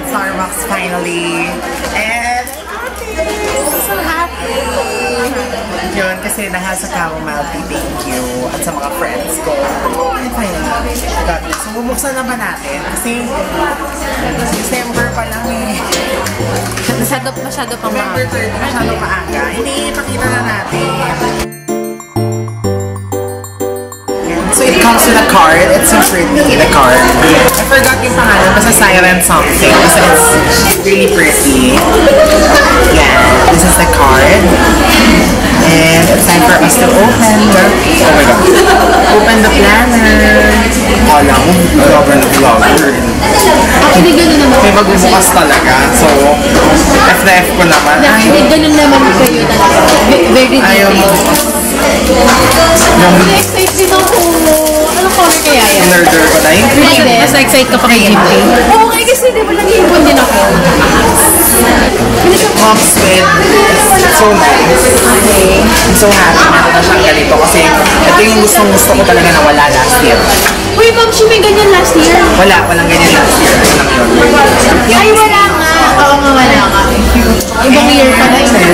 Starbucks finally. And I'm so happy. Yun, kasi dahil sa chamomile tea, thank you. At sa mga friends ko. Finally. So, bubuksan na ba natin? Kasi December pa lang eh. Masyado pang maaga. November 30, masyado maaga. Hindi, pakita na natin. So it comes with a card. It's so pretty, the card. I forgot yung pangalan, basta silent something. Basta it's really pretty. Yeah, this is the card. And it's time for us to open the... Oh my God. Open the planner. Kala mo, vlogger na vlogger. Actually, ganun naman. May magbubukas talaga. So, F na F ko naman. Actually, ganun naman kayo talaga. Very deep. Ayaw mo. Excited din ako. Anong color kaya yan? Inerder ko na yun. Mas excited ka pa kay Jimpy. Oo, kasi di ba nag-iipon din ako. Moms with so nice. Okay. I'm so happy meron na siyang ganito kasi ito yung gusto ko talaga na wala last year. Uy, Ma'am, may ganyan last year? Walang ganyan last year. Ay, wala nga. Oo nga, wala nga. Ibang year pa na yun.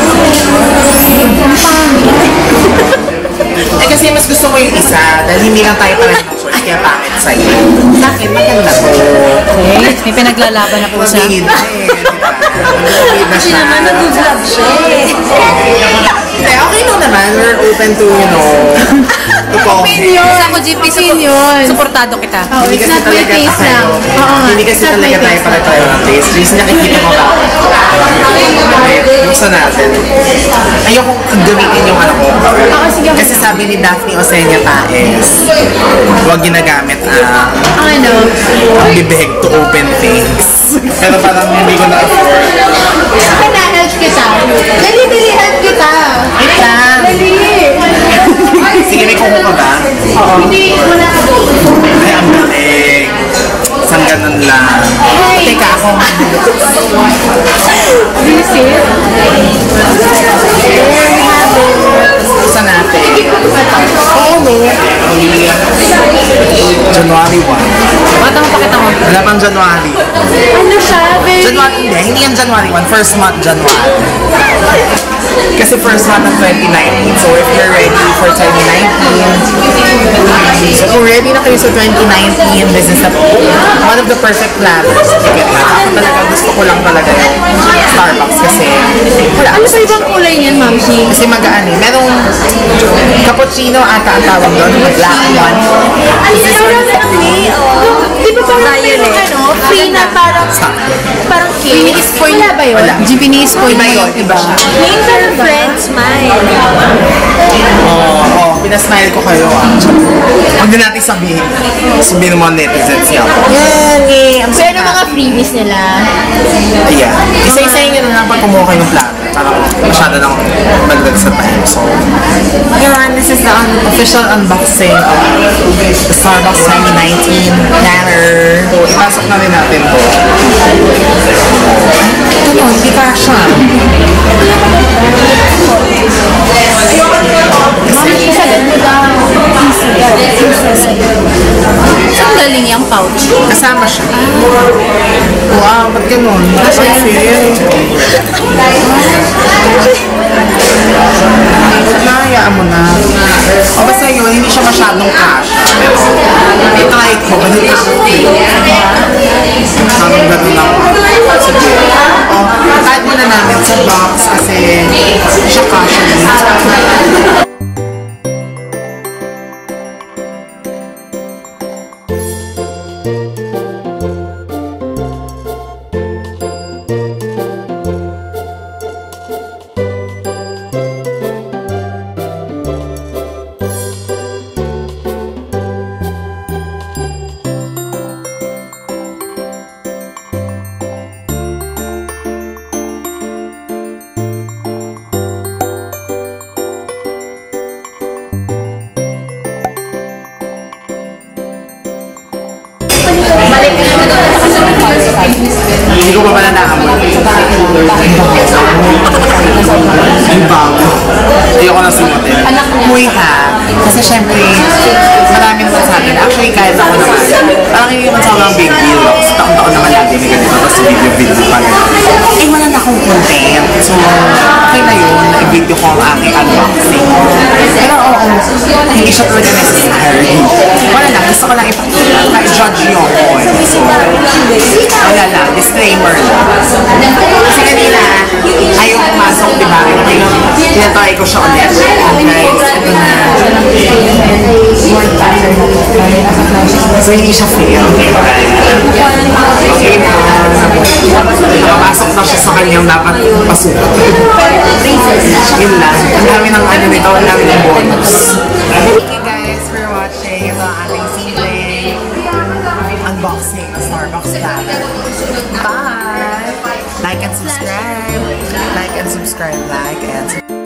Eh kasi mas gusto ko yung isa dahil hindi lang tayo parang ng choice kaya pangit sa'yo. Sa akin, maganda ko. Okay, may pinaglalaban na po siya. Mag-lead na eh, diba? Mag-lead na siya. naman nag-vlog siya eh. Hindi, okay lang naman. We're open to, you know, to Opinion. Kasi ako, GP, supportado kita. Hindi kasi talaga tayo. Hindi kasi talaga tayo para ng taste. Please, nakikita mo ba? Buksan natin. Ayokong gamitin yung ano ko. Kasi sabi ni Daphne Osenia Paes, huwag ginagamit ang bibig to open things. Pero parang hindi ko na-afford. Help kita. Dali, help kita. Wait lang. Dali. Sige, may kuko ka ba? Oo. Hindi, wala ka doon. Ay, ang galing. Isang ganun lang. Teka, ako. Visit. Isa natin. Oo, no. January 1. Bata mo pakita mo. Wala pang January. Ano siya? January, hindi yan January 1. First month, January. Kasi first month ng 2019. So if you're ready for 2019, so kung ready na kayo sa 2019, this is one of the perfect planners to get na. Ako talaga, gusto ko lang talaga yung Starbucks kasi wala. Ano sa ibang kulay niyan, Ma'am Shi? Kasi magaan eh. Merong cappuccino ata ang tawag doon, black one. Ano yun? Di ba parang mayroong free na parang cake? Piniis-spoil. Wala ba yun? Piniis-spoil na yun, diba? Name for a friend, smile. Oo, pinasmile ko kayo Huwag din natin sabihin. Sabihin mo netizens niya ako. Yan eh. Pero mga freebies nila. Ayan. Isa-isayin nyo na lang pag kumuha kayo ng planner. Parang masyado lang magdag sa time. So, yun, this is the official unboxing of the Starbucks 2019 planner. So, ipasok na rin natin to. Ito, hindi pa siya. Ang galing yung pouch. Kasama siya. Wow, ba't ganun? Nahayaan mo na. O basta yun, hindi siya masyadong cash. Pero, i-try ko. Ganun ako. Parang ganun ako. Sige. O, kahit mo na namin sa box kasi siya cash. Hindi ko pa pala naamoy. Ang bago. Ayoko na sumutin. Umuwi ka. Kasi syempre, marami naman sa atin. Actually, kahit ako naman. Parang hindi naman sa mga big deal. Kasi taon-taon naman lagi may ganito. Tapos video pa rin. Eh, wala na akong content. So, okay na yun, i-video ko ang aking unboxing. Pero oo, hindi siya talaga necessary. Wala lang, gusto ko lang ipakita. Ka-judge nyo ako. So, wala lang, disclaimer lang. Kasi kanina, ayaw pumasok, diba? Tinatry ko siya ulit. Guys, ito na. So, hindi siya fail. Okay na. Napasok na siya sa kanyang dapat pasukan. Yun lang. Ang dami ng ano nito, ang dami ng bonus. Thank you guys for watching ito ang ating simple unboxing Starbucks planner. Bye! Like and subscribe. Like and subscribe. Like and subscribe.